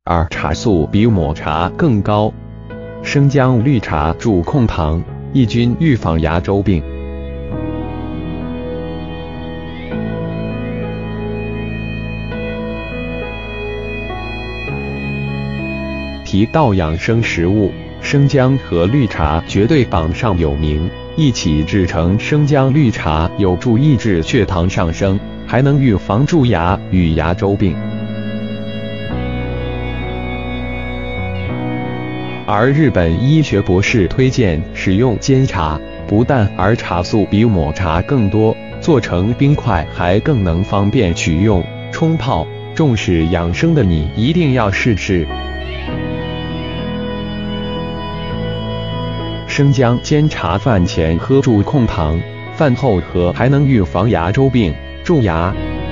而茶素比抹茶更高。生姜绿茶助控糖，抑菌预防牙周病。提到养生食物，生姜和绿茶绝对榜上有名。一起制成生姜绿茶有助抑制血糖上升，还能预防蛀牙与牙周病。而日本医学博士推荐使用煎茶，不但而茶素比抹茶更多，做成冰块还更能方便取用、冲泡。重视养生的你一定要试试。生姜煎茶饭前喝助控糖，饭后喝还能预防牙周病、蛀牙。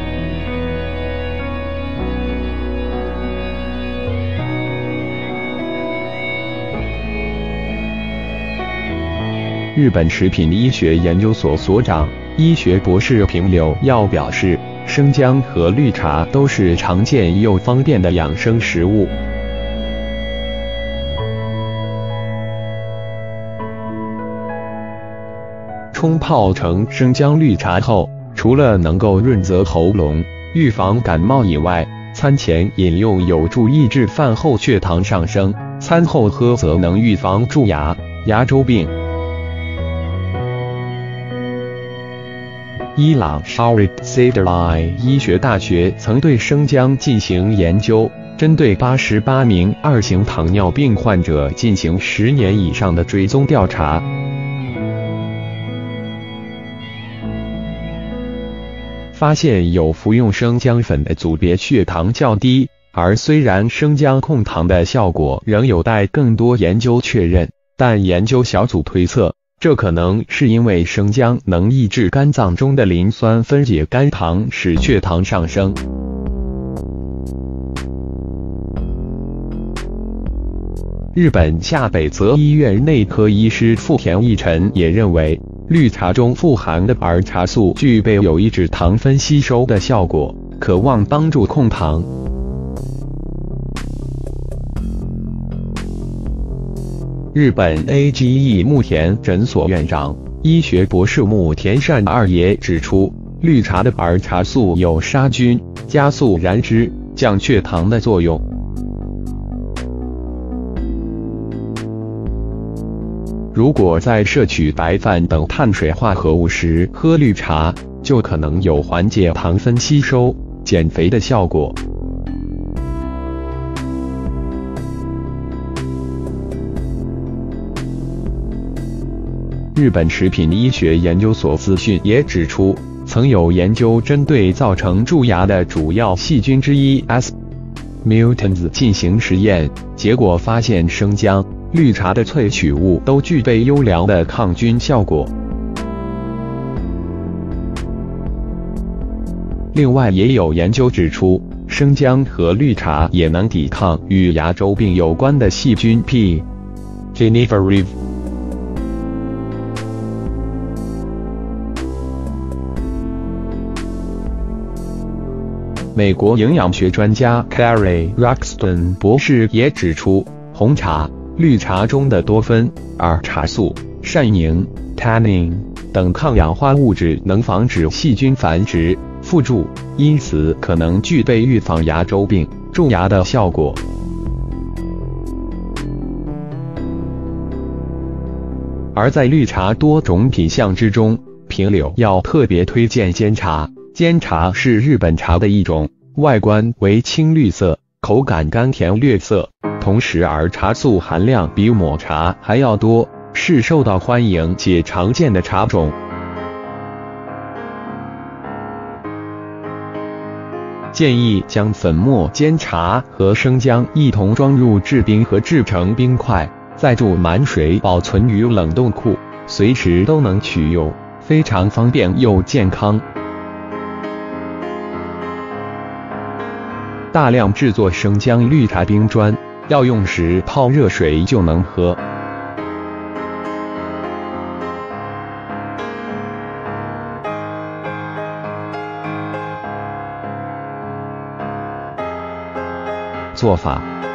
日本食品医学研究所所长、医学博士平柳耀表示，生姜和绿茶都是常见又方便的养生食物。冲泡成生姜绿茶后，除了能够润泽喉咙、预防感冒以外，餐前饮用有助抑制饭后血糖上升，餐后喝则能预防蛀牙、牙周病。伊朗 Sharif Sadri 医学大学曾对生姜进行研究，针对88名2型糖尿病患者进行10年以上的追踪调查。发现有服用生姜粉的组别血糖较低，而虽然生姜控糖的效果仍有待更多研究确认，但研究小组推测，这可能是因为生姜能抑制肝脏中的磷酸分解肝糖，使血糖上升。日本下北泽医院内科医师富田义臣也认为，绿茶中富含的儿茶素具备有抑制糖分吸收的效果，可望帮助控糖。日本 AGE 木田诊所院长、医学博士木田善二也指出，绿茶的儿茶素有杀菌、加速燃脂、降血糖的作用。如果在摄取白饭等碳水化合物时喝绿茶，就可能有缓解糖分吸收、减肥的效果。日本食品医学研究所资讯也指出，曾有研究针对造成蛀牙的主要细菌之一 S. mutans 进行实验，结果发现生姜、绿茶的萃取物都具备优良的抗菌效果。另外也有研究指出，生姜和绿茶也能抵抗与牙周病有关的细菌 P. Jennifer 美国营养学专家 Carrie Ruxton 博士也指出，红茶、绿茶中的多酚、儿茶素、单宁、tannin 等抗氧化物质能防止细菌繁殖、附著，因此可能具备预防牙周病、蛀牙的效果。而在绿茶多种品项之中，平柳要特别推荐煎茶。煎茶是日本茶的一种，外观为青绿色，口感甘甜略涩，同时儿茶素含量比抹茶还要多，是受到欢迎且常见的茶种。建议将粉末煎茶和生姜一同装入制冰盒制成冰块，再注满水保存于冷冻库，随时都能取用，非常方便又健康。大量制作生姜绿茶冰砖，要用时泡热水就能喝。做法：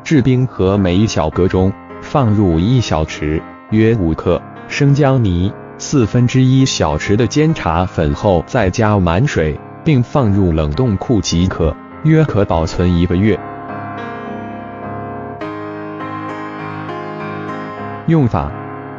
制冰盒每一小格中放入1小匙约5克生姜泥，1/4小匙的煎茶粉后再加满水，并放入冷冻库即可，约可保存1个月。用法：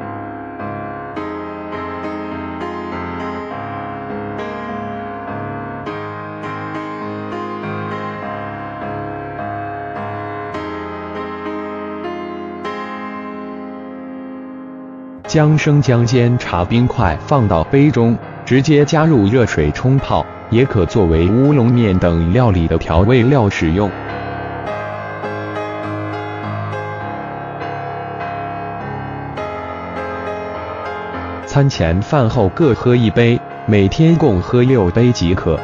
将生姜煎茶冰块放到杯中，直接加入热水冲泡，也可作为乌龙面等料理的调味料使用。餐前饭后各喝1杯，每天共喝6杯即可。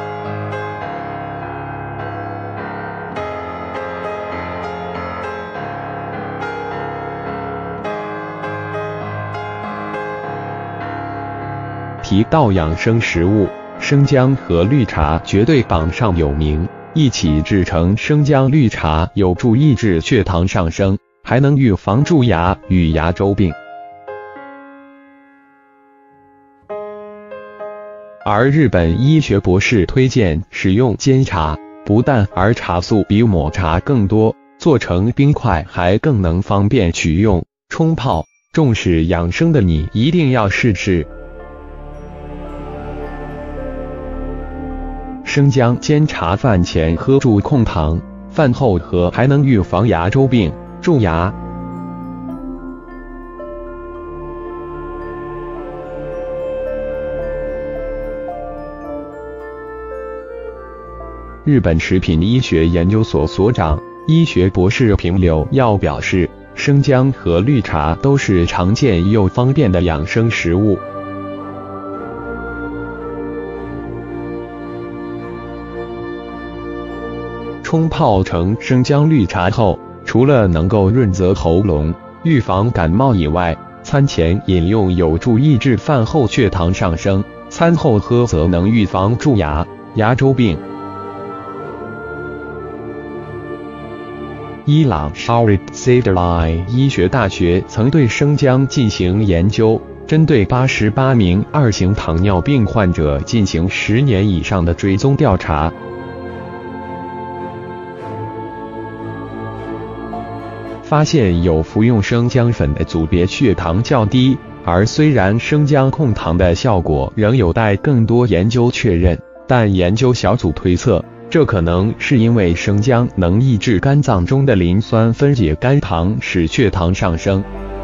提到养生食物，生姜和绿茶绝对榜上有名。一起制成生姜绿茶有助抑制血糖上升，还能预防蛀牙与牙周病。而日本医学博士推荐使用煎茶，不但而茶素比抹茶更多，做成冰块还更能方便取用、冲泡。重视养生的你一定要试试。生姜煎茶饭前喝助控糖，饭后喝还能预防牙周病、蛀牙。日本食品医学研究所所长、医学博士平柳耀表示，生姜和绿茶都是常见又方便的养生食物。冲泡成生姜绿茶后，除了能够润泽喉咙、预防感冒以外，餐前饮用有助抑制饭后血糖上升，餐后喝则能预防蛀牙、牙周病。伊朗 Sharif Sadali 医学大学曾对生姜进行研究，针对88名2型糖尿病患者进行10年以上的追踪调查。发现有服用生姜粉的组别血糖较低，而虽然生姜控糖的效果仍有待更多研究确认，但研究小组推测，这可能是因为生姜能抑制肝脏中的磷酸分解肝糖，使血糖上升。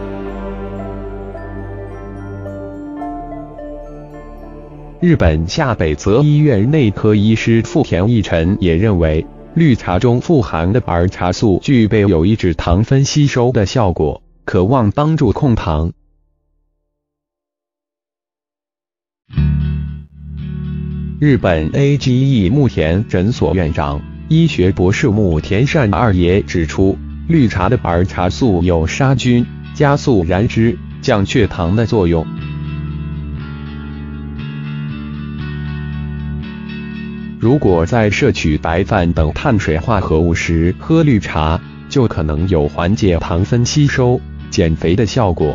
日本下北泽医院内科医师富田义臣也认为，绿茶中富含的儿茶素具备有抑制糖分吸收的效果，可望帮助控糖。日本 AGE 木田诊所院长、医学博士木田善二也指出，绿茶的儿茶素有杀菌、加速燃脂、降血糖的作用。如果在摄取白饭等碳水化合物时喝绿茶，就可能有缓解糖分吸收、减肥的效果。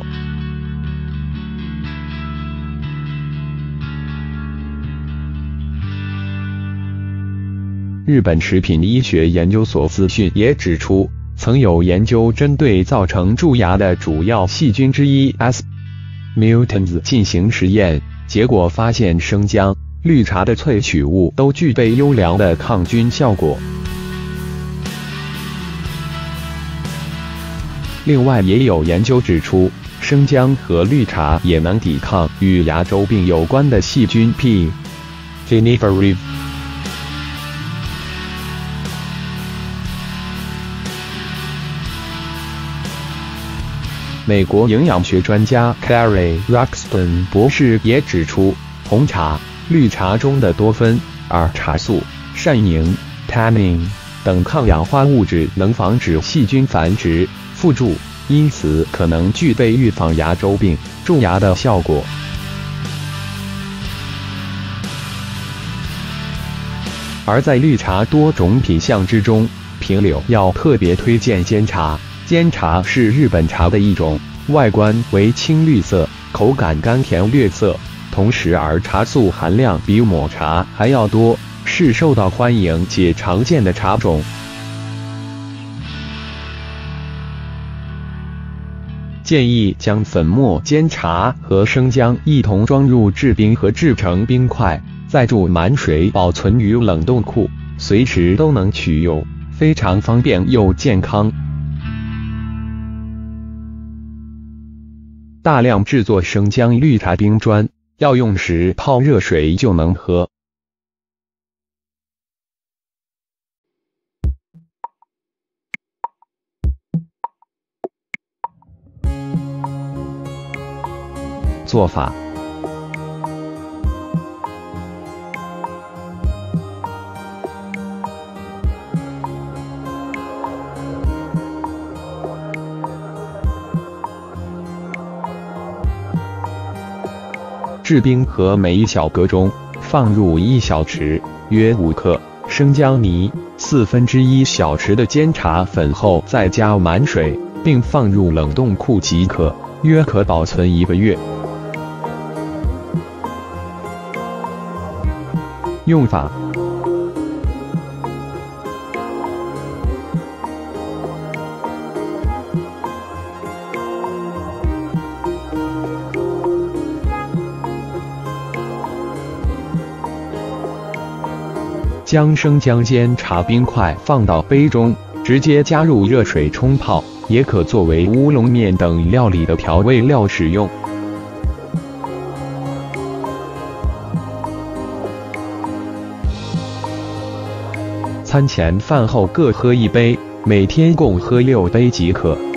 日本食品医学研究所资讯也指出，曾有研究针对造成蛀牙的主要细菌之一 S. mutans 进行实验，结果发现生姜、绿茶的萃取物都具备优良的抗菌效果。另外也有研究指出，生姜和绿茶也能抵抗与牙周病有关的细菌 P. Jennifer。美国营养学专家 Carrie Ruxton 博士也指出，红茶、绿茶中的多酚、儿茶素、善宁、tannin 等抗氧化物质能防止细菌繁殖、附着，因此可能具备预防牙周病、蛀牙的效果。而在绿茶多种品项之中， 评柳要特别推荐煎茶。煎茶是日本茶的一种，外观为青绿色，口感甘甜略涩，同时而茶素含量比抹茶还要多，是受到欢迎且常见的茶种。建议将粉末煎茶和生姜一同装入制冰盒制成冰块，再注满水保存于冷冻库，随时都能取用，非常方便又健康。大量制作生姜绿茶冰砖，要用时泡热水就能喝。做法：制冰盒每一小格中放入1小匙约5克生姜泥，1/4小匙的煎茶粉后再加满水，并放入冷冻库即可，约可保存1个月。用法：将生姜煎茶冰块放到杯中，直接加入热水冲泡，也可作为乌龙面等料理的调味料使用。餐前饭后各喝1杯，每天共喝6杯即可。